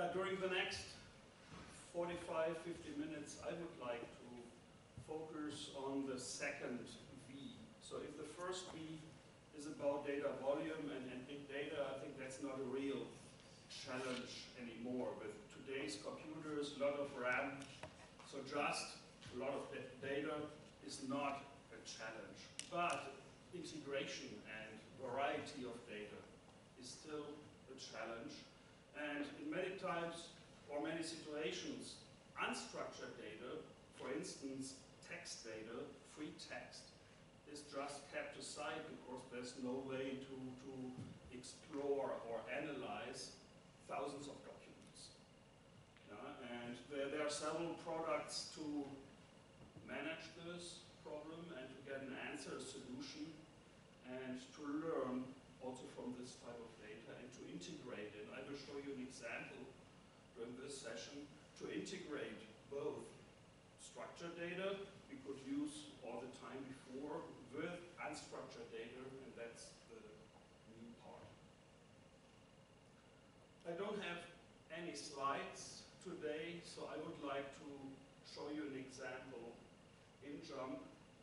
During the next 45, 50 minutes, I would like to focus on the second V. So if the first V is about data volume and big data, I think that's not a real challenge anymore. With today's computers, a lot of RAM, so just a lot of data is not a challenge. But integration and variety of data is still a challenge. And in many times, or many situations, unstructured data, for instance, text data, free text, is just kept aside because there's no way to explore or analyze thousands of documents. And there are several products to manage this problem and to get an answer, a solution, and to learn also from this type of data and to integrate it. I will show you an example during this session to integrate both structured data we could use all the time before with unstructured data, and that's the new part. I don't have any slides today, so I would like to show you an example in JMP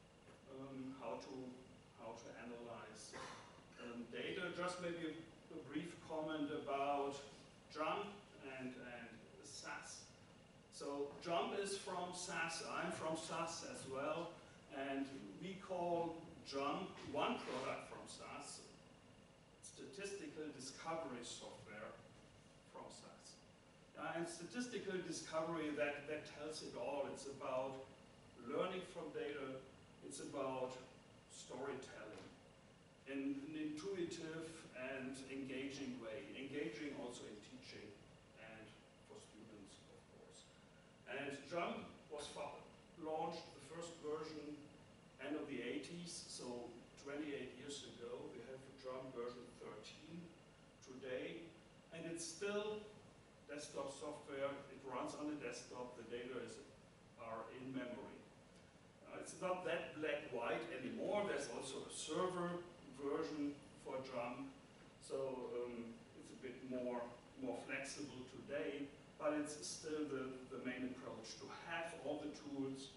how to analyze data. Just maybe a brief comment about JMP and SAS. So JMP is from SAS, I'm from SAS as well, and we call JMP one product from SAS, statistical discovery software from SAS. And statistical discovery, that tells it all. It's about learning from data, it's about storytelling in an intuitive and engaging way, engaging also in teaching and for students, of course. And JMP was launched, the first version, end of the 80s, so 28 years ago. We have JMP version 13 today, and it's still desktop software. It runs on the desktop. The data are in memory. It's not that black-white anymore. There's also a server version for JMP, so it's a bit more flexible today, but it's still the main approach to have all the tools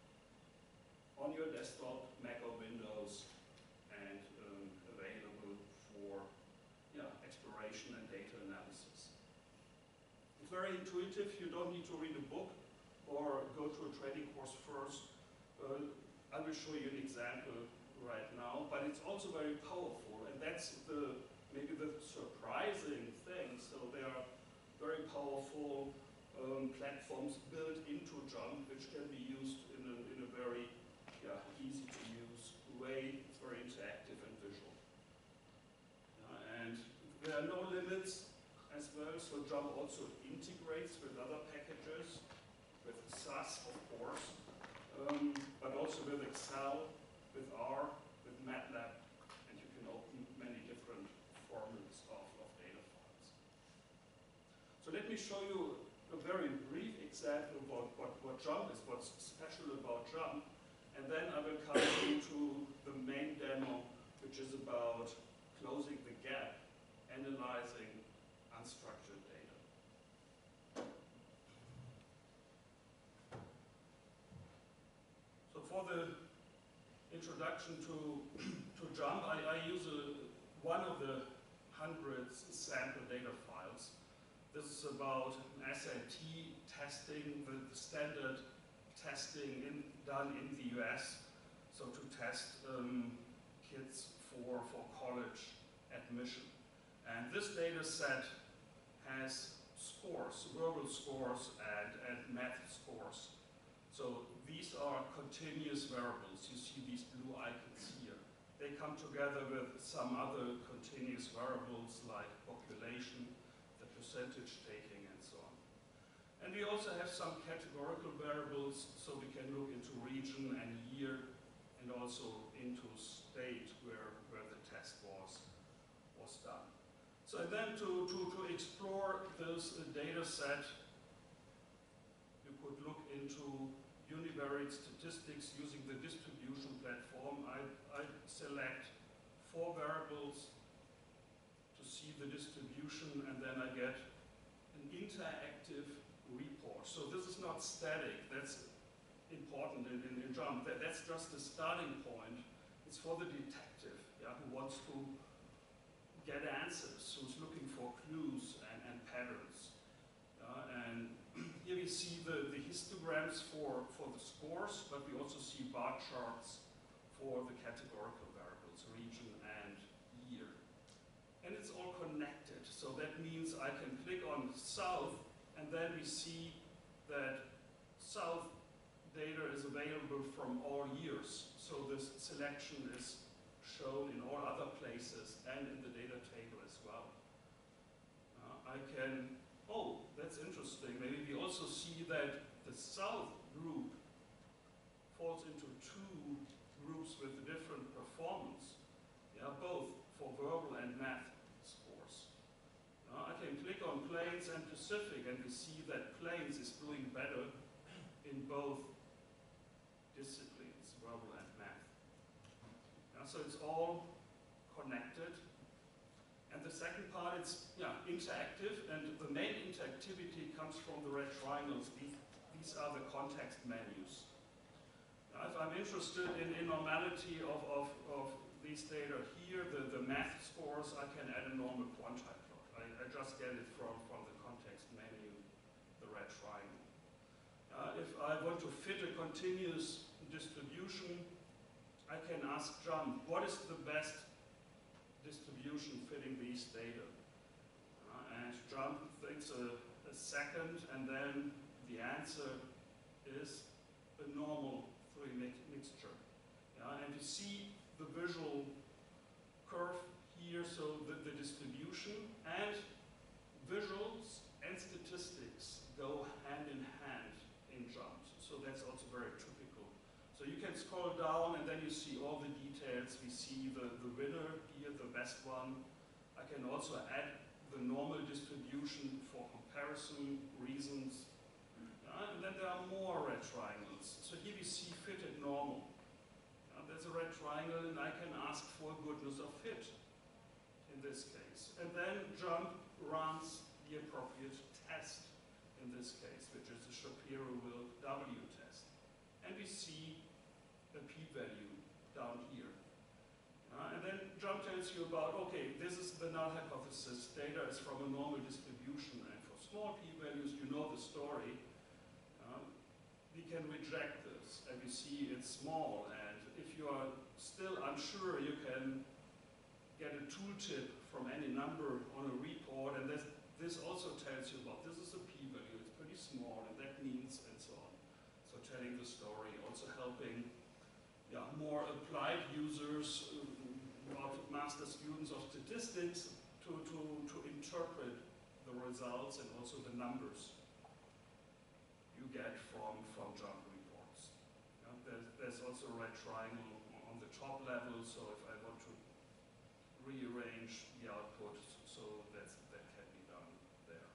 on your desktop, Mac or Windows, and available for exploration and data analysis. It's very intuitive. You don't need to read a book or go to a training course first. I will show you an example right now, but it's also very powerful, and that's maybe the surprising thing. So there are very powerful platforms built into JMP, which can be used in a very easy to use way. It's very interactive and visual. And there are no limits as well, so JMP also integrates with other packages, with SAS of course, but also with Excel, with R, with MATLAB, and you can open many different formats of data files. So let me show you a very brief example of what JMP is, what's special about JMP, and then I will come into the main demo, which is about closing the gap, analyzing unstructured data. So for the introduction to JMP, I use one of the hundreds sample data files. This is about SAT testing, the standard testing done in the US, so to test kids for college admission. And this data set has scores, verbal scores and math scores. So these are continuous variables. You see these blue icons here. They come together with some other continuous variables like population, the percentage taking, and so on. And we also have some categorical variables, so we can look into region and year, and also into state where the test was done. So then to explore this data set, you could look into univariate statistics using the distribution platform. I select 4 variables to see the distribution, and then I get an int interactive report. So this is not static. That's important in JMP. That's just the starting point. It's for the detective, yeah, who wants to get answers, who's looking for clues and patterns. And here we see the histograms for the scores, but we also see bar charts for the categorical variables, region and year. And it's all connected. So that means I can click on South, and then we see that South data is available from all years. So this selection is shown in all other places and in the data table as well. I can, oh, that's interesting. Maybe we also see that the South group falls into two groups with different performance, yeah, both for verbal and math scores. I can click on Plains and Pacific, and we see that Plains is doing better in both disciplines, verbal and math. So it's all connected. And the second part is interactive, and the main interactivity comes from the red triangles. These are the context menus. Now, if I'm interested in normality of these data here, the math scores, I can add a normal quantile plot. I just get it from the context menu, the red triangle. If I want to fit a continuous distribution, I can ask JMP, what is the best distribution fitting these data? And JMP thinks a second, and then the answer is a normal mixture. And you see the visual curve here, so the distribution and visuals and statistics go hand in hand in JMP. So that's also very typical. So you can scroll down, and then you see all the details. We see the winner here, the best one. I can also add the normal distribution for comparison reasons. And then there are more red triangles. So here we see fitted normal. There's a red triangle, and I can ask for goodness of fit in this case. And then JMP runs the appropriate test in this case, which is the Shapiro-Wilk W test. And we see a p-value down here. And then JMP tells you about, okay, this is the null hypothesis. Data is from a normal distribution, and for small p-values, you know the story. We can reject this, and we see it's small. And if you are still unsure, you can get a tooltip from any number on a report, and this also tells you about this is a p-value, it's pretty small, and that means, and so on. So telling the story, also helping more applied users, master students of statistics, to interpret the results and also the numbers you get from JMP reports. There's also a red triangle on the top level, so if I want to rearrange the output, so that can be done there.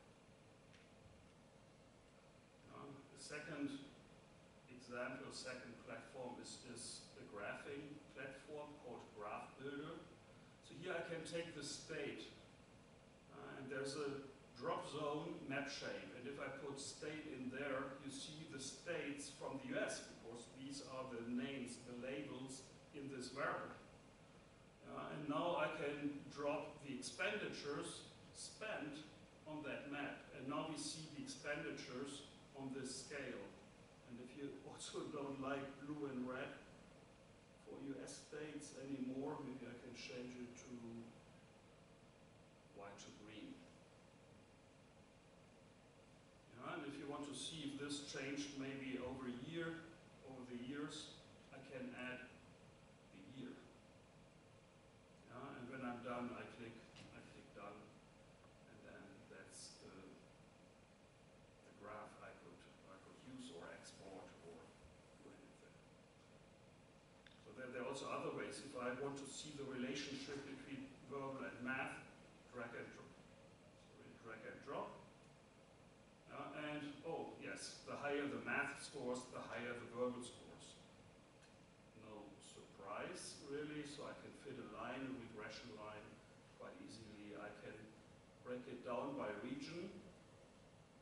The second example, second platform is a graphing platform called Graph Builder. So here I can take the state, and there's a drop zone map shape, and if I put state in there, you see the states from the US, because these are the names, the labels in this variable. And now I can drop the expenditures spent on that map, and now we see the expenditures on this scale. And if you also don't like blue and red for US states anymore, maybe I can change it to white to green. And if you want to see if this changed maybe over the years, I can add the year. And when I'm done, I click done, and then that's the graph I could use or export or do anything. So there are also other ways. If I want to see the relationship between verbal and math, drag and drop. So drag and drop. And, oh, yes, the higher the math scores, the higher the verbal scores. No surprise, really, so I can fit a line, a regression line, quite easily. I can break it down by region.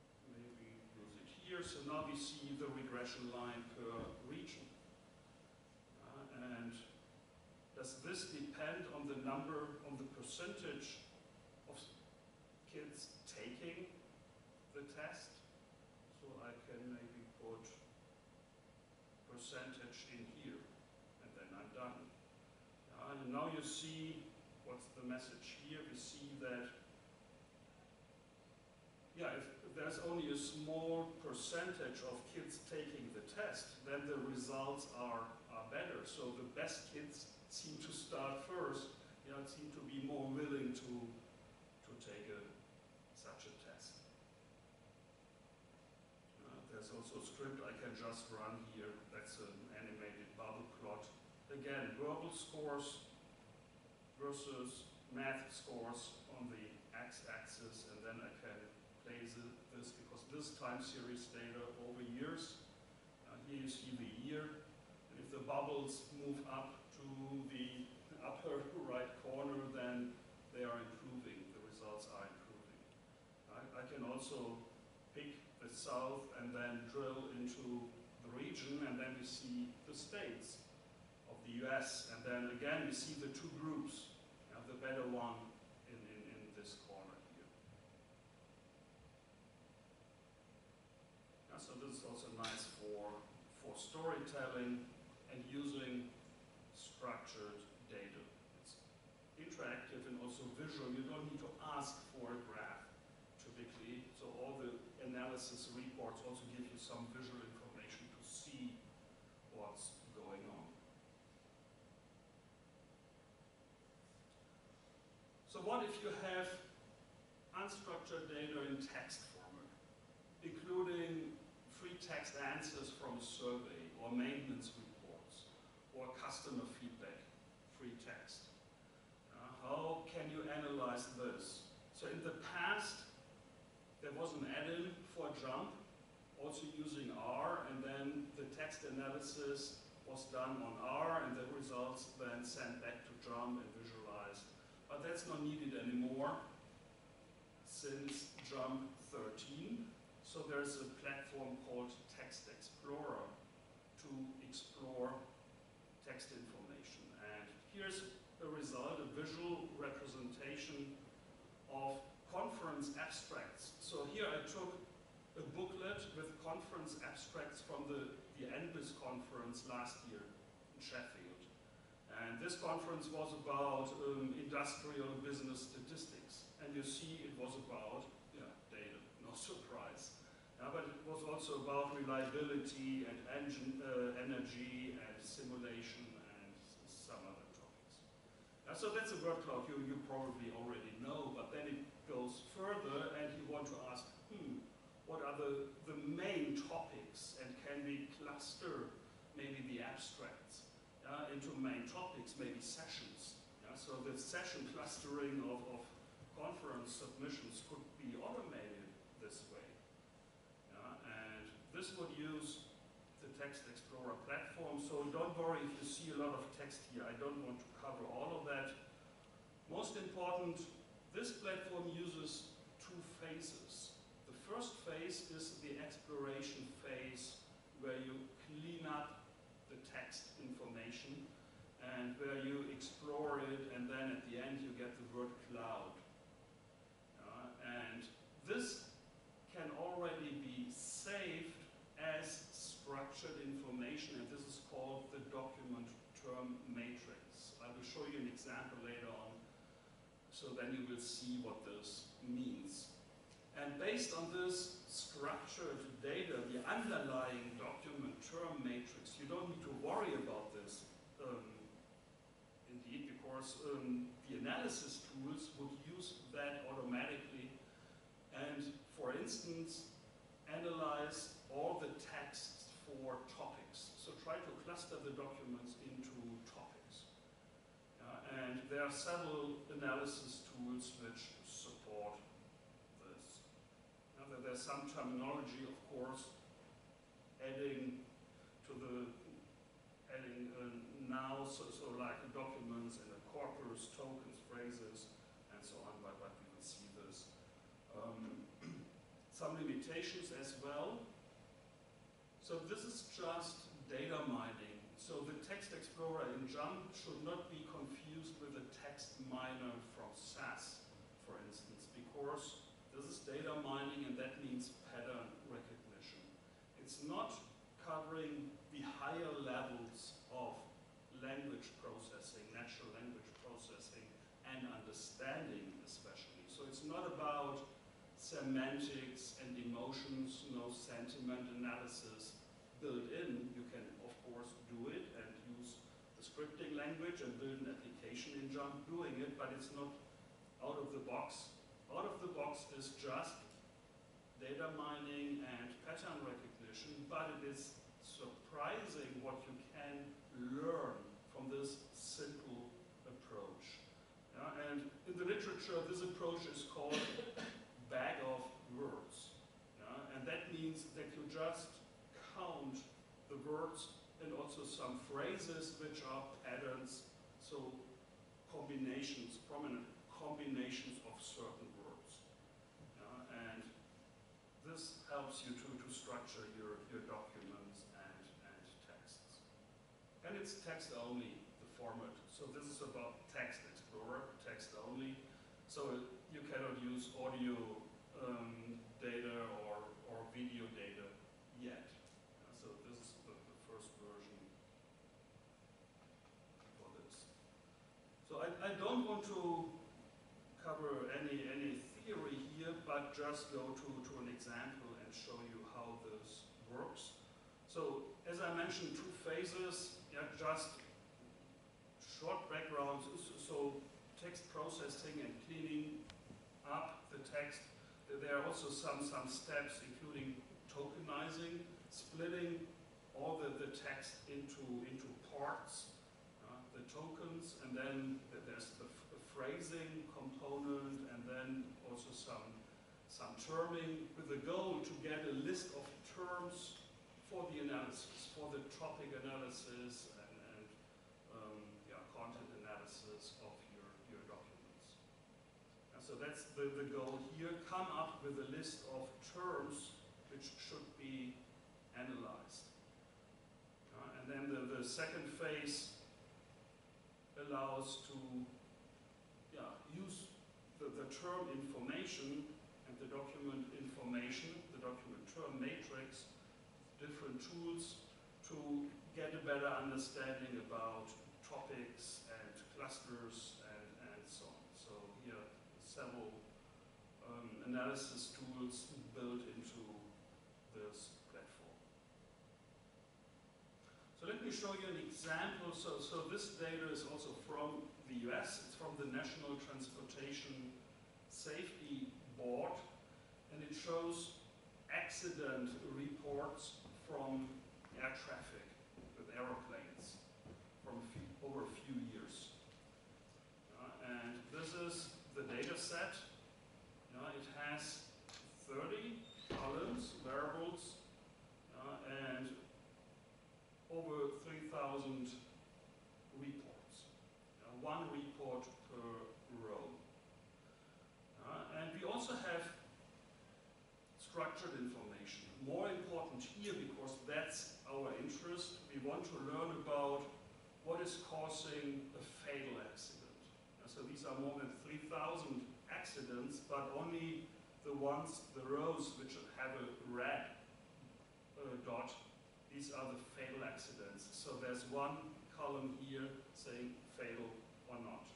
So now we see the regression line per region. And does this depend on the number, on the percentage of kids taking the test? So I can maybe put percentage in here, and then I'm done. And now you see what's the message here. We see that, yeah, if there's only a small percentage of kids taking the test, then the results are better. So the best kids seem to start first, seem to be more willing to take such a test. There's also a script I can just run here. That's an animated bubble plot. Again, verbal scores versus math scores on the x-axis, and then I can place this, because this time series data over years. Here you see the year, and if the bubbles move up to the upper right corner, then they are improving, the results are improving. I can also pick the south and then drill into the region, and then we see the states of the US, and then again we see the two groups, the better one in this corner here. So this is also nice for storytelling and using structured data. It's interactive and also visual. You don't need to ask for a graph typically. So all the analysis reports also give you some visual information to see what's going on. So what if you have unstructured data in text format, including free text answers from a survey, or maintenance reports, or customer feedback, free text? How can you analyze this? So in the past, there was an add-in for JMP, also using R, and then the text analysis was done on R, and the results then sent back to JMP and visualized. But that's not needed anymore since JMP 13. So there's a platform called Text Explorer to explore text information. And here's a result, a visual representation of conference abstracts. So here I took a booklet with conference abstracts from the NBIS conference last year in Sheffield. And this conference was about industrial business statistics. And you see it was about data, no surprise. But it was also about reliability and energy and simulation and some other topics. So that's a word cloud you probably already know, but then it goes further and you want to ask, what are the main topics, and can we cluster maybe the abstracts into main topics, maybe sessions? So the session clustering of conference submissions could be automated this way. And this would use the Text Explorer platform, so don't worry if you see a lot of text here. I don't want to cover all of that. Most important, this platform uses two phases. The first phase is the exploration phase, where you clean up the text information and where you explore it, and then at the end you get the word cloud. And this can already be saved as structured information, and this is called the document term matrix. I will show you an example later on, so then you will see what this means. And based on this structured data, the underlying document term matrix, you don't need to worry about this, indeed, because the analysis tools would use that automatically and, for instance, analyze all the texts for topics. So try to cluster the documents into topics. And there are several analysis tools which support this. Now, there's some terminology, of course, adding now, so like documents and a corpus, tokens, phrases, and so on, but we will see this. Some limitations as well. So this is just data mining. So the text explorer in JMP should not be confused with a text miner from SAS, for instance, because this is data mining and that means pattern recognition. It's not covering the higher levels of language processing, natural language processing, and understanding especially. So it's not about semantics and emotions, no sentiment analysis built in. You can, of course, do it and use the scripting language and build an application in JMP doing it, but it's not out of the box. Out of the box is just data mining and pattern recognition, but it is surprising what you can learn from this simple approach. And in the literature, this approach is called bag of words. And that means that you just count the words and also some phrases which are patterns, so combinations, prominent combinations of certain words. And this helps you to structure your documents and texts. And it's text only, the format. So this is about Text Explorer, text only. So you cannot use audio data or video data yet. So this is the first version for this. So I don't want to cover any theory here, but just go to an example and show you how this works. So as I mentioned, two phases, just short backgrounds. So text processing and cleaning up the text. There are also some steps, including tokenizing, splitting all the text into parts, the tokens, and then there's the phrasing component, and then also some terming with the goal to get a list of terms for the analysis, for the topic analysis and content analysis of your documents. And so that's the goal here. Come up with a list of terms which should be analyzed. And then the second phase allows to use the term information and the document information, the document term matrix, different tools to get a better understanding about topics and clusters and so on. So here several analysis tools built into this platform. So let me show you an example. So this data is also from the US. It's from the National Transportation Safety Board, and it shows accident reports from air traffic with aeroplanes from over a few years. And this is the data set. It has 30 columns, variables, and over 3,000 reports. One report per row. And we also have structured information. More important here, because that's our interest. We want to learn about what is causing a fatal accident. So these are more than 3,000 accidents, but only the rows which have a red dot, these are the fatal accidents. So there's one column here saying fatal or not.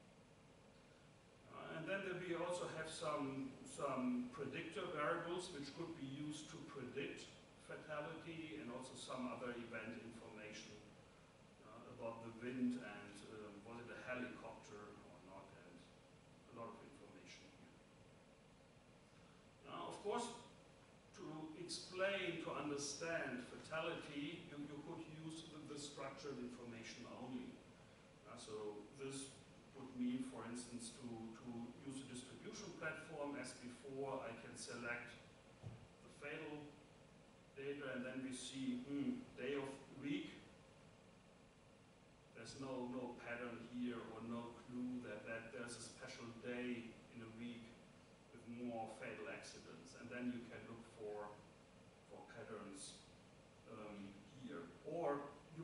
And then we also have some predictor variables which could be used to predict fatality, and also some other event information about the wind and was it a helicopter or not, and a lot of information here. Now, of course, to explain, to understand fatality, you could use the structured information only. So this would mean, for instance, to use a distribution platform as before. I can select the fatal data, and then we see day of week. There's no pattern here or no clue that there's a special day in a week with more fatal accidents. And then you can look for patterns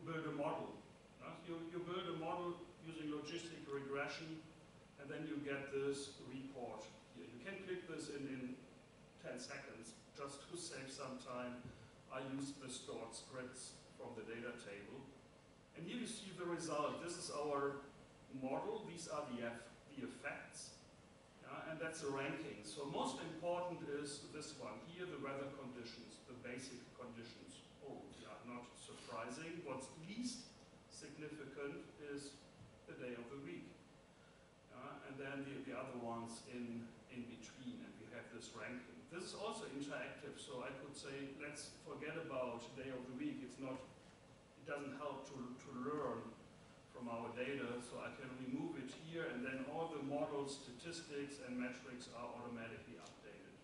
build a model. You build a model using logistic regression, and then you get this report here. You can click this in 10 seconds just to save some time. I used the stored scripts from the data table. And here you see the result. This is our model. These are the effects. And that's a ranking. So most important is this one here, the weather conditions, the basic conditions. Oh, yeah, not surprising. What's least significant is the day of the week. And then the other ones in between, and we have this ranking. This is also interactive, so I could say, let's forget about day of the week. It doesn't help to learn from our data, so I can remove it here, and then all the model statistics and metrics are automatically updated.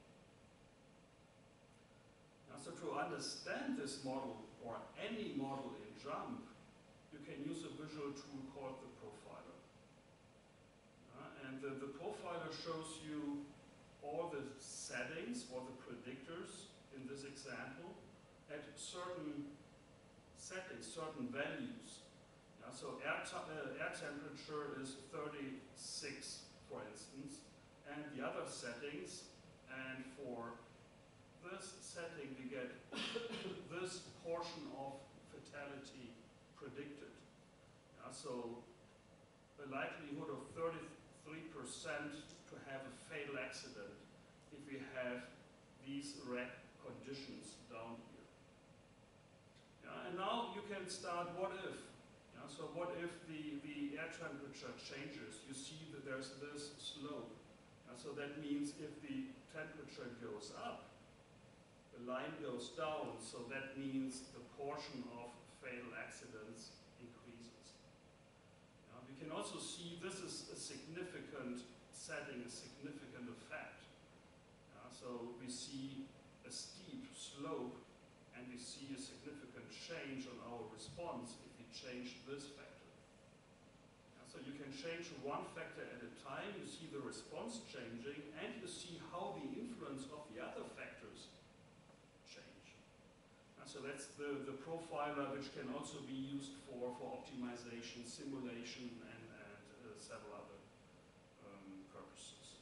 Now, so to understand this model, or any model in JMP, you can use a visual tool called the profiler. And the profiler shows you all the settings, or the predictors in this example, at certain settings, certain values. So air temperature is 36, for instance, and the other settings, and for this setting we get this portion of fatality predicted. So the likelihood of 33% to have a fatal accident if we have these red conditions down here. And now you can start what if. So what if the air temperature changes? You see that there's this slope. So that means if the temperature goes up, the line goes down. So that means the portion of fatal accidents increases. We can also see this is a significant setting, a significant effect. So we see a steep slope, and we see a significant change on our response if we change this factor. So you can change one factor at a time, you see the response changing, and you see how the influence of the other factors change. So that's the profiler, which can also be used for optimization, simulation, and several other purposes.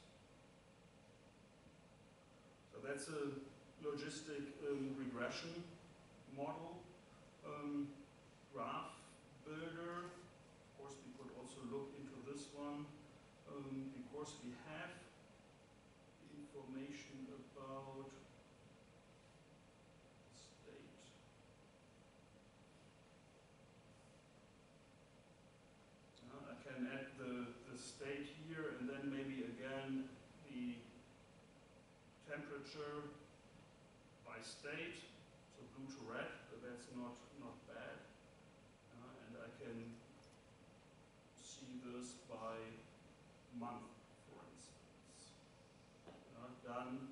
So that's a logistic regression model. Graph builder, of course we could also look into this one, because we have information about state. I can add the state here, and then maybe again the temperature by state, so blue to red, but that's not bad. And I can see this by month, for instance. Done.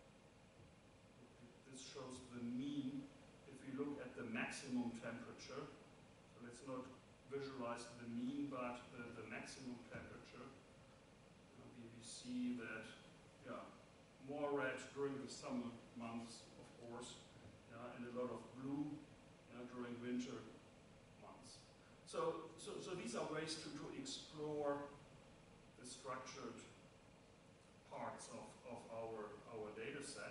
This shows the mean. If we look at the maximum temperature, so let's not visualize the mean, but the maximum temperature, we see that, more red during the summer months, of course, and a lot of blue during winter months. So these are ways to explore the structured parts of our data set.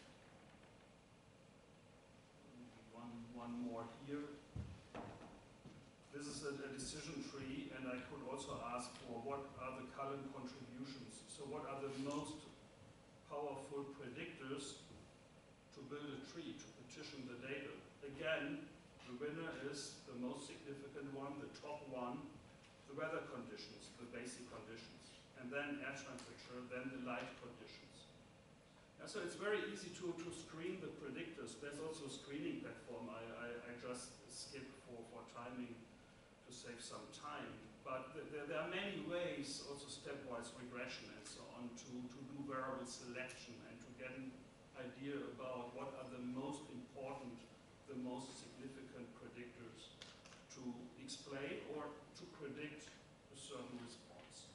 One more here. This is a decision tree, and I could also ask for what are the current contributions. So what are the most powerful predictors to build a tree, to partition the data? Again, the winner is the most significant one, the top one, the weather conditions, the basic conditions, and then air temperature, then the light conditions. So it's very easy to screen the predictors. There's also a screening platform. I just skip for timing to save some time. But there are many ways, also stepwise regression and so on, to do variable selection and to get an idea about what are the most important, the most significant predictors to explain or to predict a certain response.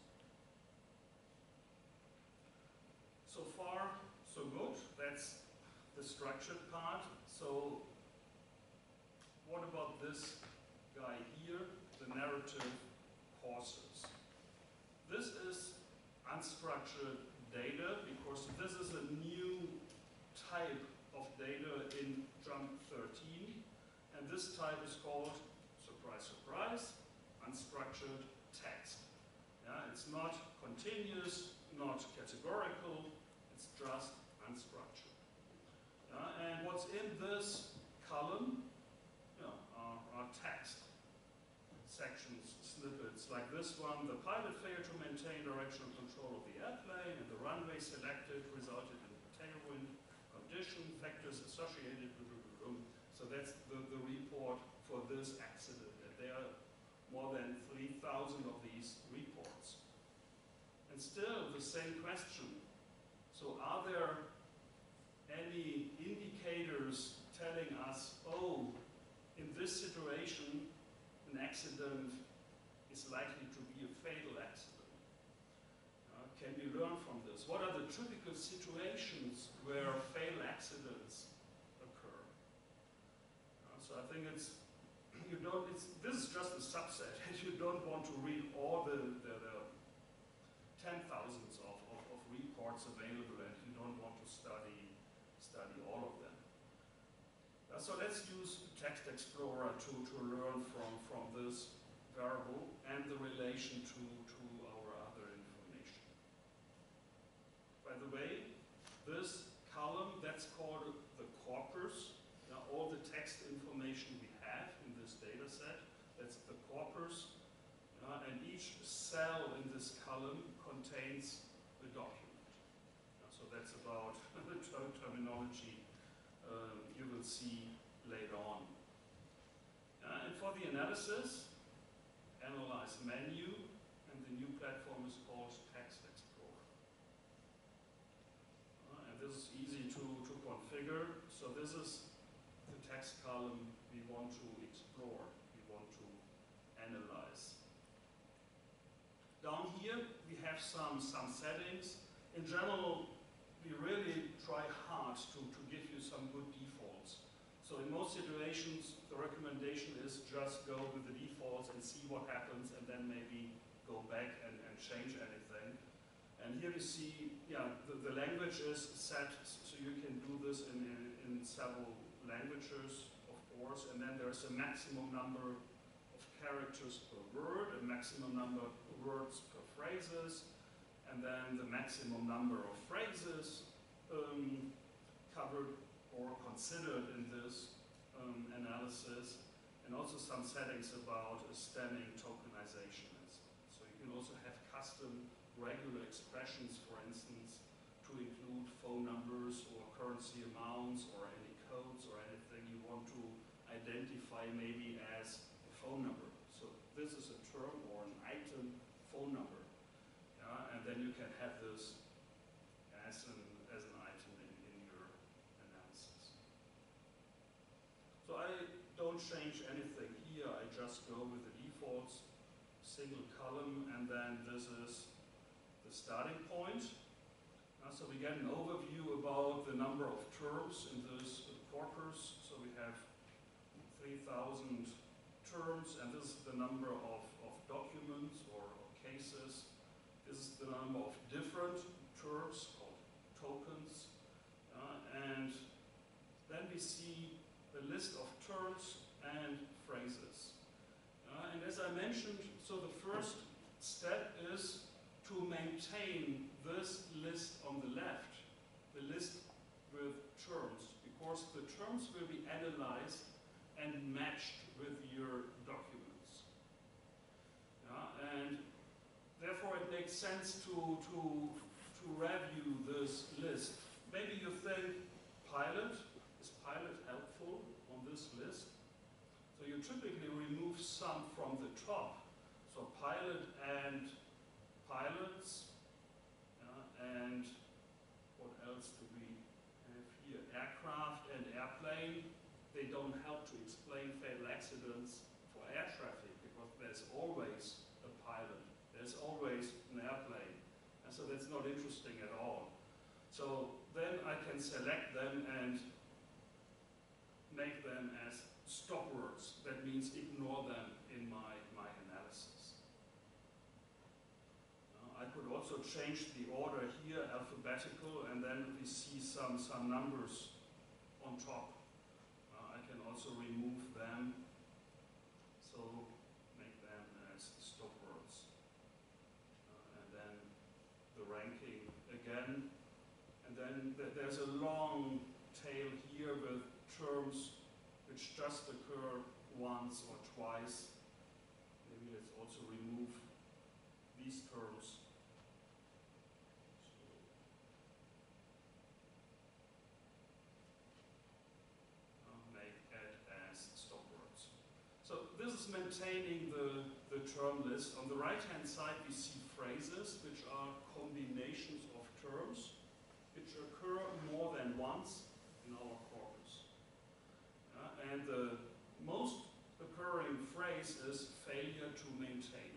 So far, so good. That's the structured part. So what about this guy here, the narrative courses. This is unstructured data because this is a new type of data in JMP 13, and this type is called, surprise, surprise, unstructured text. Yeah, it's not continuous, not categorical, it's just unstructured. Yeah, and what's in this column are text sections, snippets, like this one. The pilot failed to maintain directional control of the airplane, and the runway selected resulted in a tailwind condition, factors associated with the So that's the report for this accident. And there are more than 3,000 of these reports. And still the same question. So are there any indicators telling us, oh, in this situation, an accident is likely to be a fatal accident? Can we learn from this? What are the typical situations where fatal accidents occur? So I think this is just a subset, and you don't want to read all the 10,000s of reports available, and you don't want to study all of them. So let's use Text Explorer to learn from this variable and the relation to our other information. By the way, this column, that's called the corpus. All the text information we have in this data set, that's the corpus. And each cell in this column contains a document. So that's about the terminology you will see later on. And for the analysis, analyze menu, and the new platform is called Text Explorer. And this is easy to configure. So this is the text column we want to explore, we want to analyze. Down here we have some settings. In general, we really try hard to give you some good defaults. So in most situations, the recommendation is just go with the defaults and see what happens, and then maybe go back and change anything. And here we see, the language is set, so you can do this in several languages, of course, and then there's a maximum number of characters per word, a maximum number of words per phrases, and then the maximum number of phrases covered or considered in this analysis, and also some settings about stemming tokenization. So you can also have custom regular expressions, for instance, to include phone numbers or currency amounts or any codes or anything you want to identify maybe as a phone number. So this is a term or an item phone number. And then you can have this as an item in your analysis. So I don't change anything here. I just go with the defaults, single column, and then this is the starting point. So we get an overview about the number of terms in this corpus. So we have 3,000 terms, and this is the number of documents or cases. This is the number of different terms called tokens. And then we see a list of terms and phrases. And as I mentioned, so the first step is to maintain this list on the left, the list with terms, because the terms will be analyzed and matched with your documents. And therefore it makes sense to review this list. Maybe you think is pilot helpful on this list? So you typically remove some from the top. So pilot and pilots, and what else do we have here? Aircraft and airplane. They don't help to explain fatal accidents for air traffic because there's always a pilot. There's always an airplane. And so that's not interesting at all. So then I can select them and make them as stop words. That means ignore them in my analysis. I could also change the order here, alphabetical, and then we see some numbers on top. I can also remove them, so make them as stop words. And then the ranking again. And then there's a long tail here with terms which just occur once or twice. Maybe let's also remove these terms. Add as stop words. So this is maintaining the term list. On the right-hand side we see phrases, which are combinations of terms which occur more than once in our corpus. And the most occurring phrase is failure to maintain.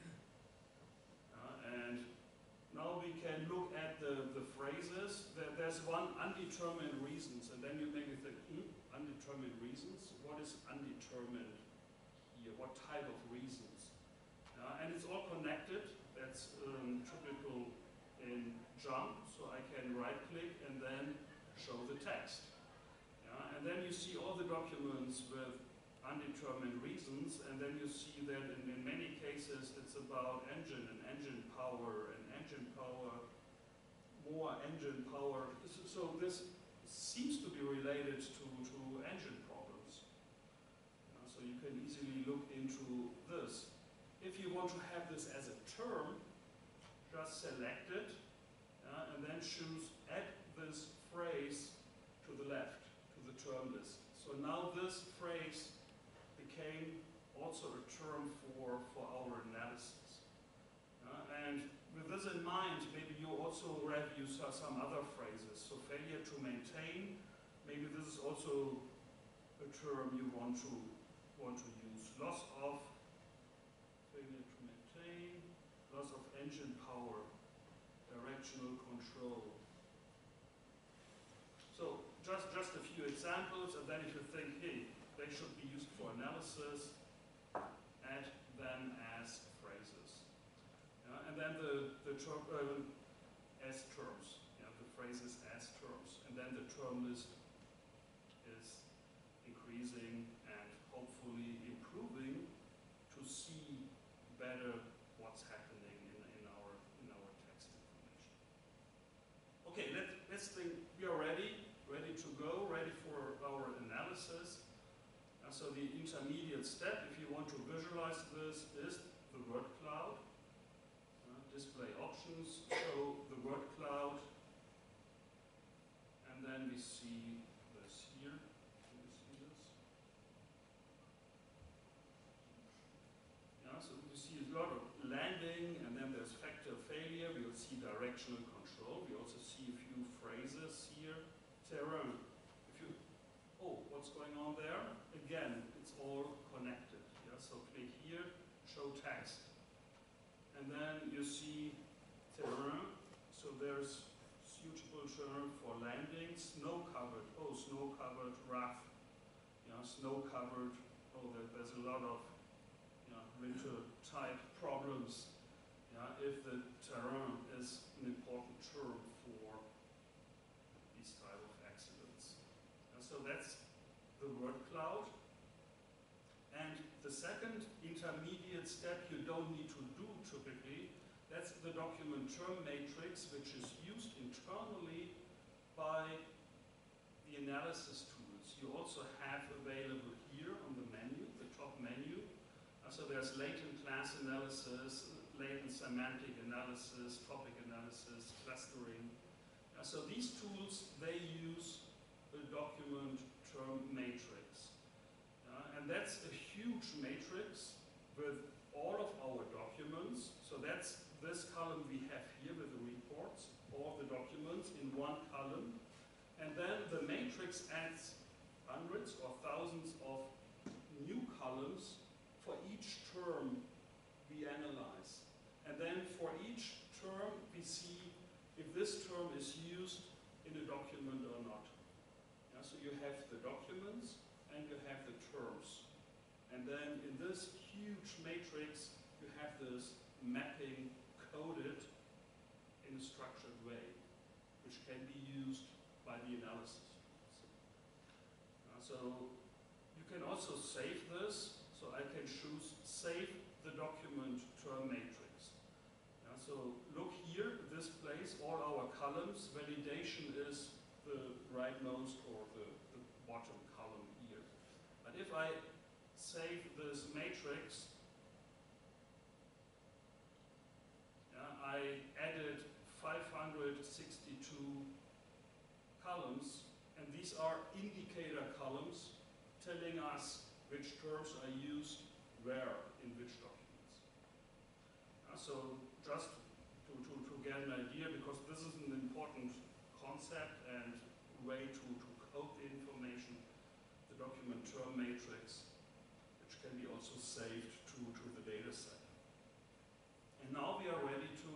And now we can look at the phrases. There's one, undetermined reasons, and then you maybe think, undetermined reasons? What is undetermined here? What type of reasons? And it's all connected. That's typical in JMP, so I can right-click and then show the text. And then you see all the documents with undetermined reasons, and then you see that in many cases it's about engine and engine power, more engine power. So this seems to be related to engine problems. So you can easily look into this. If you want to have this as a term, just select it and then choose add this phrase to the left, to the term list. So now this phrase became also a term for our analysis. And with this in mind, maybe you also review some other phrases. So failure to maintain, maybe this is also a term you want to use. Loss of, failure to maintain, loss of engine power, directional control. So just a few examples, and then if you think, hey, they should be used for analysis, add them as phrases. And then the term as terms, the phrases as terms. And then the term list is increasing and hopefully improving to see better what's happening in our text information. Okay, let's think we are ready to go, ready for our analysis. So the intermediate step, if you want to visualize this, is the word cloud. Display options, show the word cloud, and then we see this here. Can you see this? Yeah, so we see a lot of landing, and then there's factor failure. We'll see directional control. We also see a few phrases here. Terrain. What's going on there? Again, it's all connected. Yeah, so click here, show text. And then you see terrain, so there's suitable terrain for landing. Snow-covered, snow-covered rough. Snow-covered, there's a lot of winter-type problems if the terrain is an important term for these type of accidents. So that's the word cloud. And the second intermediate step you don't need to do typically, that's the document term matrix, which is used internally by the analysis tools. You also have available here on the menu, the top menu. So there's latent class analysis, latent semantic analysis, topic analysis, clustering. So these tools, they use the document term matrix. And that's a huge matrix with all of our documents. So that's this column we have here with the reports, all the documents in one column. And then the matrix adds hundreds or thousands of new columns for each term we analyze. And then for each term we see if this term is used in a document or not. So you have the documents and you have the terms. And then in this huge matrix, you have this mapping coded in a structured way, which can be used by the analysis tools. So you can also save this. So I can choose save the document term matrix. So look here, this place, all our columns. Validation is the rightmost or the bottom column here. But if I save this matrix, I added 562 columns, and these are indicator columns telling us which terms are used where in which documents. So just to get an idea, because this is an important concept and way to code the information, the document term matrix, which can be also saved to the data set. And now we are ready to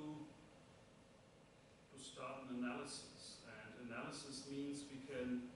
start an analysis. And analysis means we can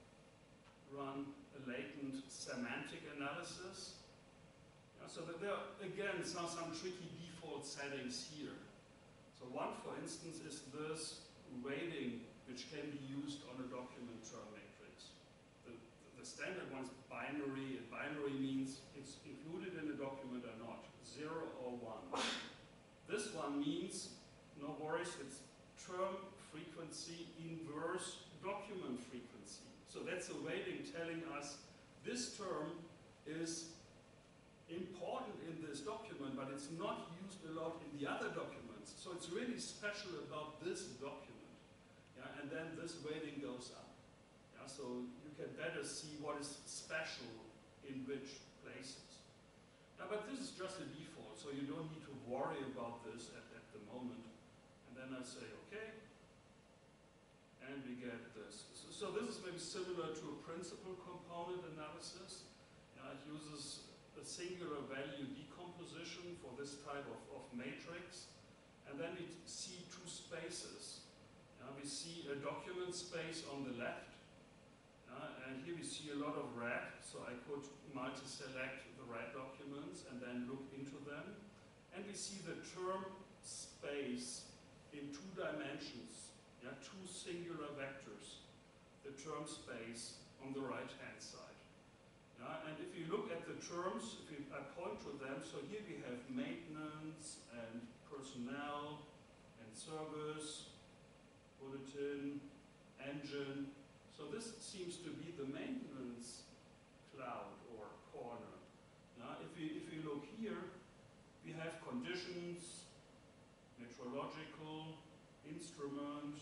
run a latent semantic analysis. So that there are, again, some tricky default settings here. So one, for instance, is this weighting, which can be used on a document term matrix. The standard one is binary, and binary means it's included in a document or not, 0 or 1. This one means, no worries, it's term frequency inverse document frequency. So that's a weighting telling us this term is important in this document, but it's not used a lot in the other documents. So it's really special about this document. And then this weighting goes up. So you can better see what is special in which places. But this is just a default, so you don't need to worry about this at the moment. And then I say, okay, and we get this. So this is maybe similar to a principal component analysis. It uses a singular value decomposition for this type of matrix. And then we see two spaces. We see a document space on the left. And here we see a lot of red, so I could multi-select the red documents and then look into them. And we see the term space in 2 dimensions, two singular vectors, the term space on the right-hand side. And if you look at the terms, I point to them, so here we have maintenance and personnel and service, bulletin, engine. So this seems to be the maintenance cloud or corner. If we look here, we have conditions, meteorological, instrument,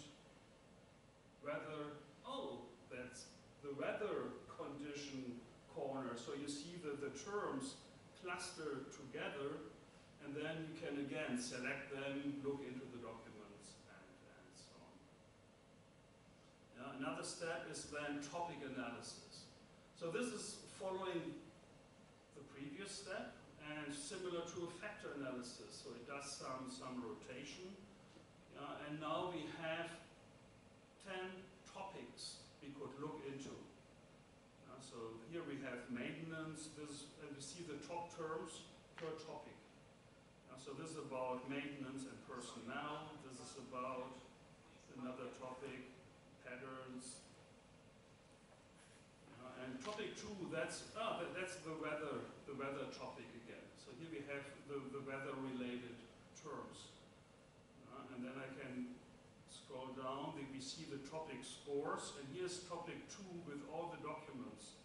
weather. Oh, that's the weather condition corner. So you see the terms clustered together, and then you can again select them, look into the documents, and so on. Another step is then topic analysis. So this is following the previous step and similar to a factor analysis. So it does some rotation. And now we have 10 topics we could look into. So here we have maintenance, and we see the top terms per topic. So this is about maintenance and personnel. This is about another topic, patterns. And topic 2, that's the weather topic again. So here we have the weather-related terms. And then I can scroll down, we see the topic scores, and here's topic 2 with all the documents.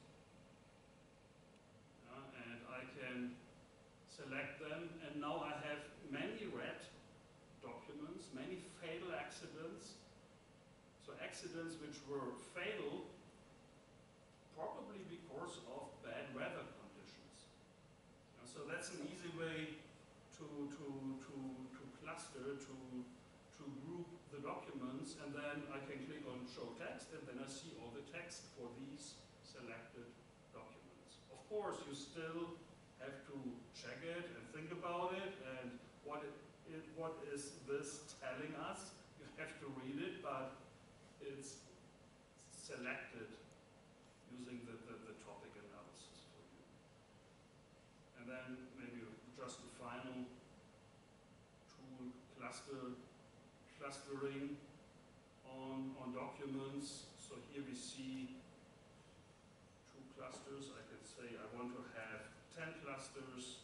And I can select them, and now I have many red documents, many fatal accidents. So accidents which were fatal probably because of bad weather conditions. So that's an easy way to cluster, to group the documents, and then I can click on show text, and then I see all the text for these selected documents. Of course, you still have to check it and think about it, and what is this telling us? You have to read it, but it's selected using the topic analysis for you. then maybe just the final tool, clustering on documents. So here we see two clusters. I could say I want to have 10 clusters.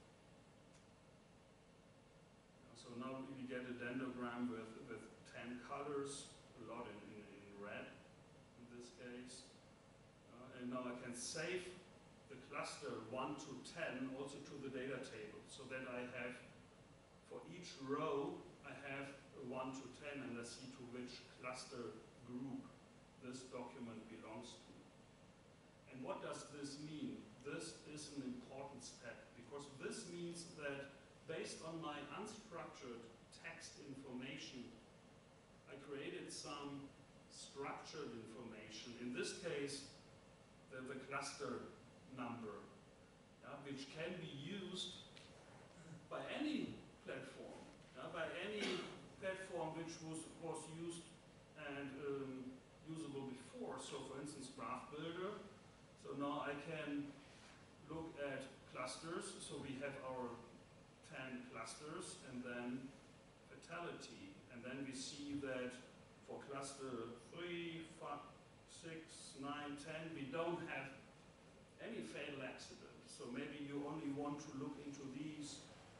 So now we get a dendrogram with 10 colors, a lot in red in this case. And now I can save the cluster 1 to 10 also to the data table, so that I have, for each row, I have a 1 to 10 and I see to which cluster group this document belongs to. And what does this mean? This is an important step, because this means that based on my unstructured text information, I created some structured information. In this case, the cluster number, which can be used by any platform, by any platform which was used and usable before. So for instance, Graph Builder. So now I can look at clusters. So we have our 10 clusters and then fatality. And then we see that for cluster 3, 5, 6, 9, 10, we don't have any fatal accident. So maybe you only want to look into these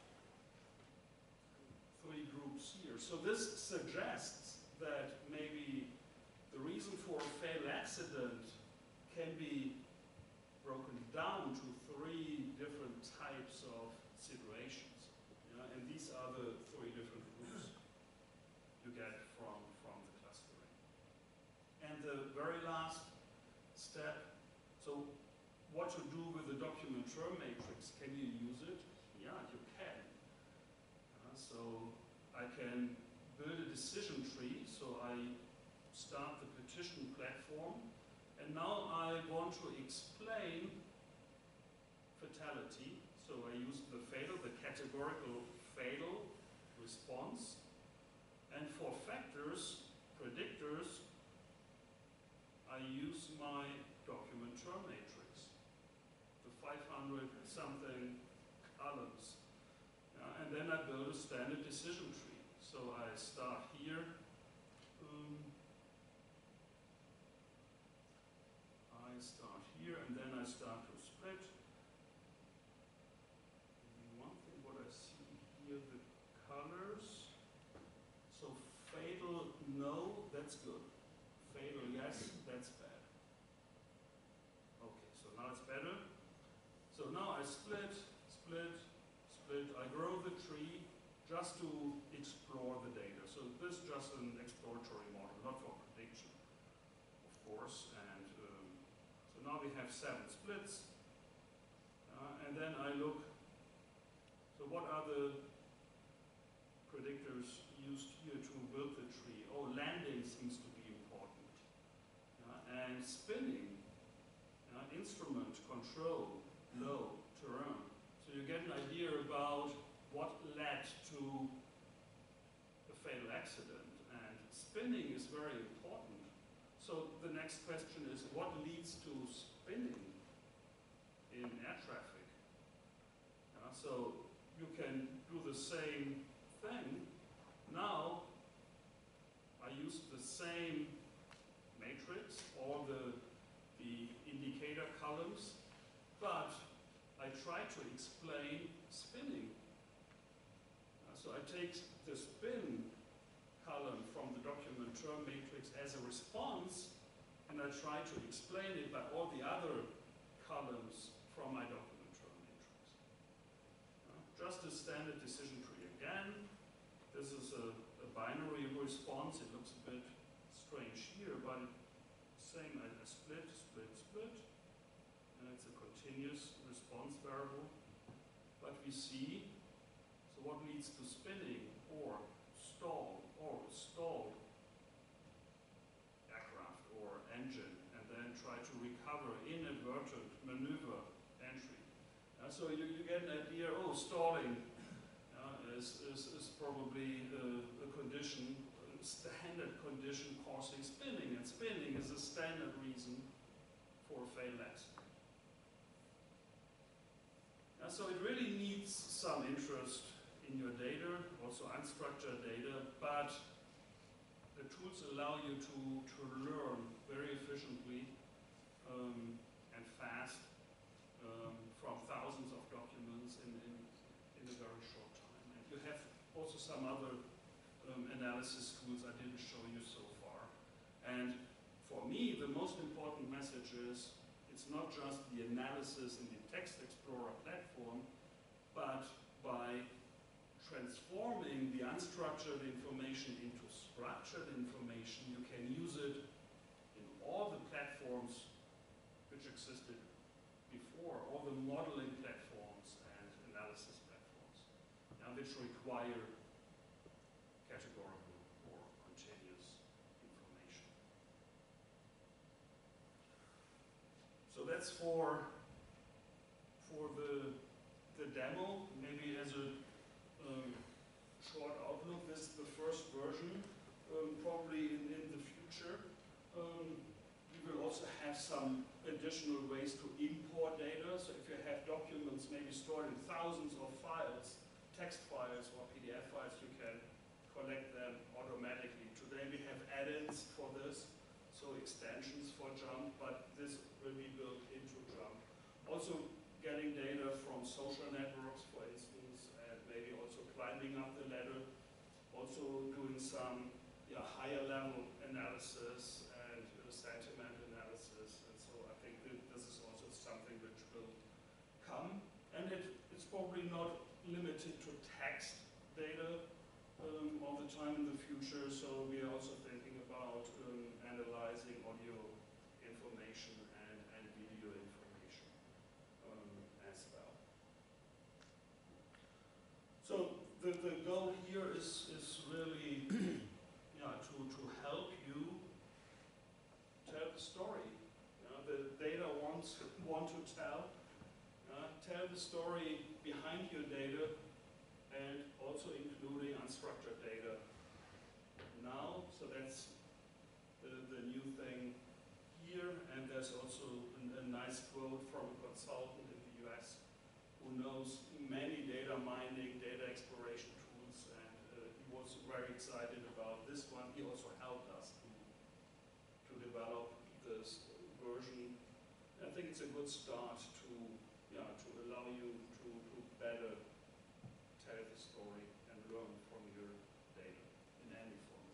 3 groups here. So this suggests that maybe the reason for a fatal accident can be broken down to 3 different types of situations. And these are the 3 different groups you get from the clustering. And the very last step, so what to do with the document term matrix. Can you use it? Yeah, you can. So I can build a decision tree. So I start the petition platform. And now I want to explain fatality. So I use the categorical fatal response. And for factors, predictors, I use my document term matrix, the 500 something columns. And then I build a standard decision tree. So I start here. And then I start to split. One thing what I see here, the colors. So fatal, no, that's good. Fatal, yes, that's bad. Okay, so now it's better. So now I split. I grow the tree just to explore the data. So this is just an exploratory model, not for prediction, of course. And so now we have 7 splits. And then I look, so what are the predictors used here to build the tree? Oh, landing seems to be important. And spinning, instrument, control, low, terrain. So you get an idea about what led to a fatal accident. And spinning is very important. So the next question is, what leads to spinning in air traffic? So you can do the same thing. Now I use the same matrix, all the indicator columns, but I try to explain spinning. So I take the spin column from the document term matrix as a response, and I try to explain it by all the other columns from my document term matrix. Just a standard decision tree again. This is a binary response. It looks a bit strange here, but same, I split. And it's a continuous response variable. But we see, so what leads to spinning or stalled aircraft or engine, and then try to recover inadvertent maneuver entry. So you get an idea, oh, stalling is probably a condition, a standard condition causing spinning, and spinning is a standard reason for a fatal accident. So it really needs some interest in your data, also unstructured data, but the tools allow you to learn very efficiently and fast from thousands of documents in a very short time. And you have also some other analysis tools I didn't show you so far. And for me, the most important message is it's not just the analysis in the Text Explorer platform, but by transforming the unstructured information into structured information, you can use it in all the platforms which existed before, all the modeling platforms and analysis platforms, which require categorical or continuous information. So that's for the demo. Maybe as a short outlook, this is the first version. Probably in the future, we will also have some additional ways to import data. So if you have documents maybe stored in thousands of files, text files or PDF files, you can collect them automatically. Today we have add-ins for this, so extensions for JMP, but this will be built into JMP. Also getting data from social networks, for instance, and maybe also climbing up the ladder, also doing some higher level analysis and sentiment analysis. And so I think this is also something which will come. And it's probably not limited to text data all the time in the future. So we are also thinking about analyzing audio information and video information as well. So the goal here is really to help you tell the story. The data want to tell the story behind your data, and also including unstructured data now. So that's the new thing here. And there's also a nice quote from a consultant in the US who knows many data mining, data exploration tools, and he was very excited about this one. He also helped us to develop this version. I think it's a good start to allow you to better tell the story and learn from your data in any form.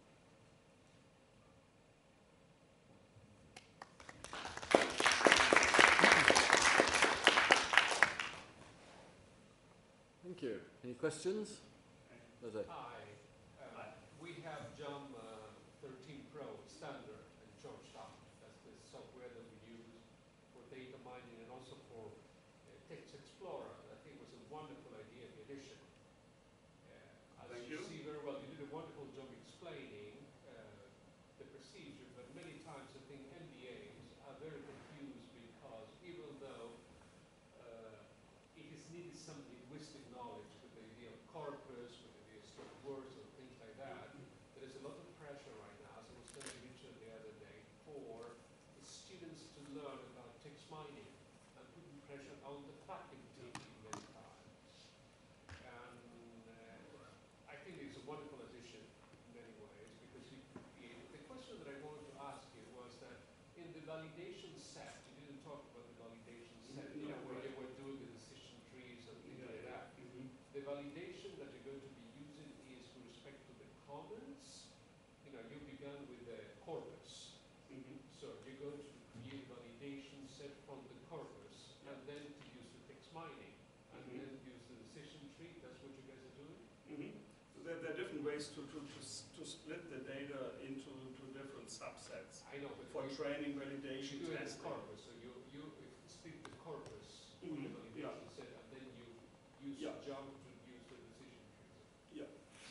Thank you. Any questions? Hi. We have JMP 13 Pro standard in Georgetown. That's the software that we use for data mining and also for Text Explorer. I think it was a wonderful idea, the addition. As Thank you you. see very well, you did a wonderful job explaining the procedure, but many times I think MBAs are very confused because even though it is needed some linguistic knowledge with the idea of corpus, with the idea of stored words or things like that, there is a lot of pressure right now, as I was telling Richard the other day, for the students to learn about text mining and putting pressure on the faculty many times. And I think it's a wonderful addition in many ways, because the question that I wanted to ask you was that in the validation set, you didn't talk about the validation set, where you were doing the decision trees and things like that. The validation that you're going to be using is with respect to the comments. You began with the corpus. So you're going to create validation set from the corpus, and then to use the text mining, and then use the decision tree. That's what you guys are doing? There are different ways to split the data into different subsets. I know, but For training, validation, you do it in testing. corpus. So you split the corpus from the validation set, and then you use JMP to use the decision tree.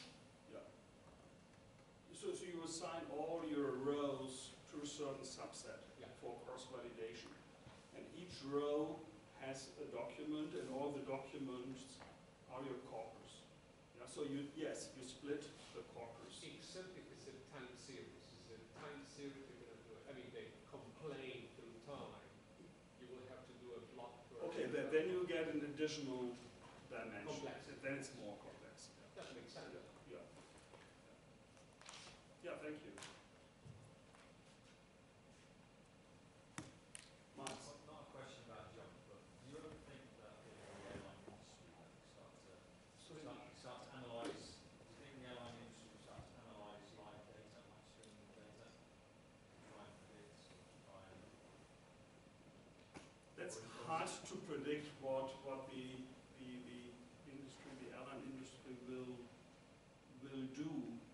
So you assign all your rows to a certain subset for cross-validation. And each row has a document, and all the documents are your corpus. So you split the corpus. Except if it's a time series. Is it a time series you're going to do it? I mean, they complain through time. You will have to do a block. Okay, then you get an additional dimension. Complexity. Then it's more complex. Yeah. That makes sense. Yeah. Yeah, thank you. Miles. Not a question about jump, but do you ever think that in the airline industry that we start to analyse? Do you think the airline industry will start to analyse live data, like streaming data, try and predict or try and? That's hard to predict what the industry, the airline industry will do.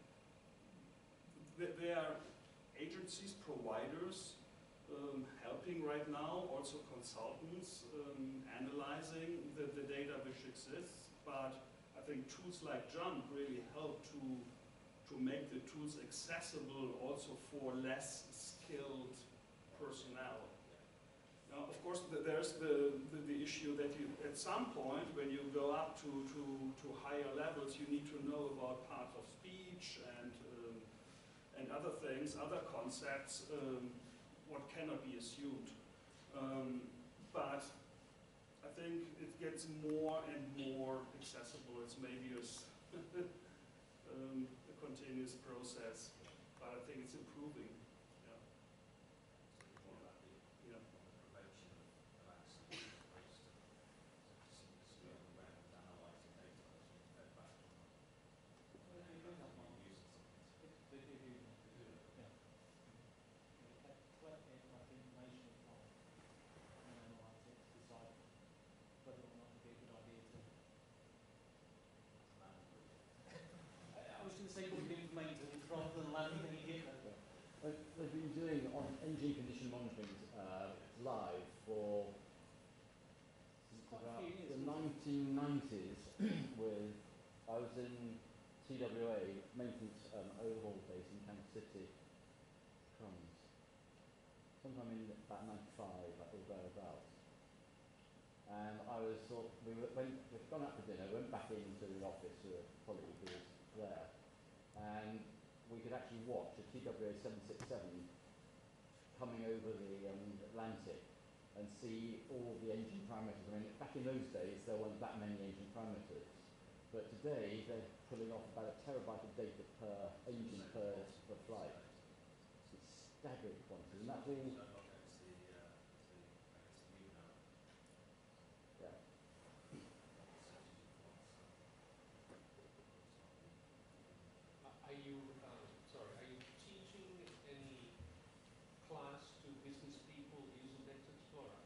There are agencies, providers, helping right now, also consultants, analyzing the data which exists, but I think tools like JMP really help to make the tools accessible also for less skilled personnel. Now, of course, there's the issue that you, at some point, when you go up to higher levels, you need to know about parts of speech and other things, other concepts, what cannot be assumed. But I think it gets more and more accessible. It's maybe a continuous process, but I think it's improving. Yeah. More about the Yeah. prevention of accidents as opposed to simply being aware and analysing data that's being fed back from them. Well, And you're doing that being one. used in something. They do, yeah. They collect the information from and analyse it to decide whether or not it would be a good idea to. I was going to say put it in maintenance rather than landing any here. They've been doing on engine condition monitoring live for since Quite a about few years, the isn't 1990s with, I was in TWA maintenance overhaul base in Kansas City, crumbs, sometime in about 95, like or thereabouts. And I was sort of, we'd gone out for dinner, went back into the office with a colleague who was there, and we could actually watch a TWA 767 coming over the Atlantic and see all the engine parameters. I mean, back in those days, there weren't that many engine parameters. But today, they're pulling off about 1 terabyte of data per engine per flight. It's staggering quantities. And that's all, So not against the new now. yeah. Are you, sorry, are you teaching any class to business people using Text Explorer?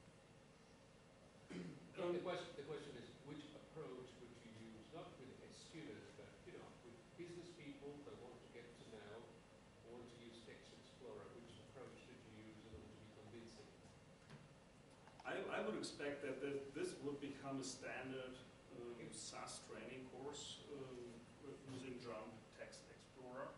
The question is, which approach would you use, not with students, but with business people that want to get to know, want to use Text Explorer, which approach should you use in order to be convincing? I would expect that this would become a standard SAS training course using JMP Text Explorer.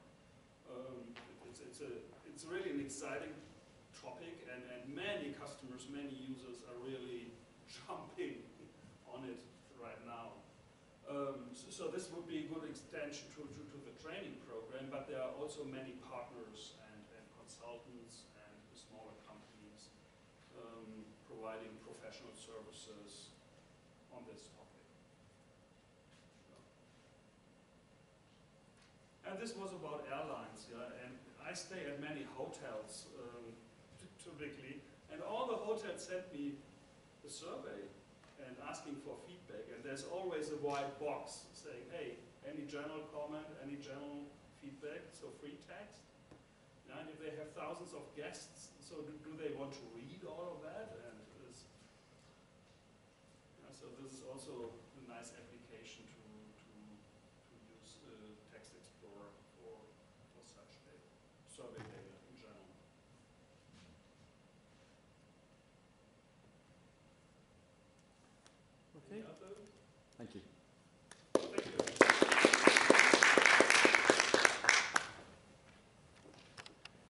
It's really an exciting topic, and many customers, many users are really jumping on it right now. So this would be a good extension to the training program, but there are also many partners and consultants and smaller companies providing professional services on this topic. And this was about airlines, yeah, and I stay at many hotels typically, and all the hotels sent me a survey and asking for feedback, and there's always a white box saying, hey, any general comment, any general feedback, so free text. Yeah, and if they have thousands of guests, so do they want to read all of that? And so this is also a nice application to use Text Explorer for such data, survey data in general. Okay. Any other? Thank you.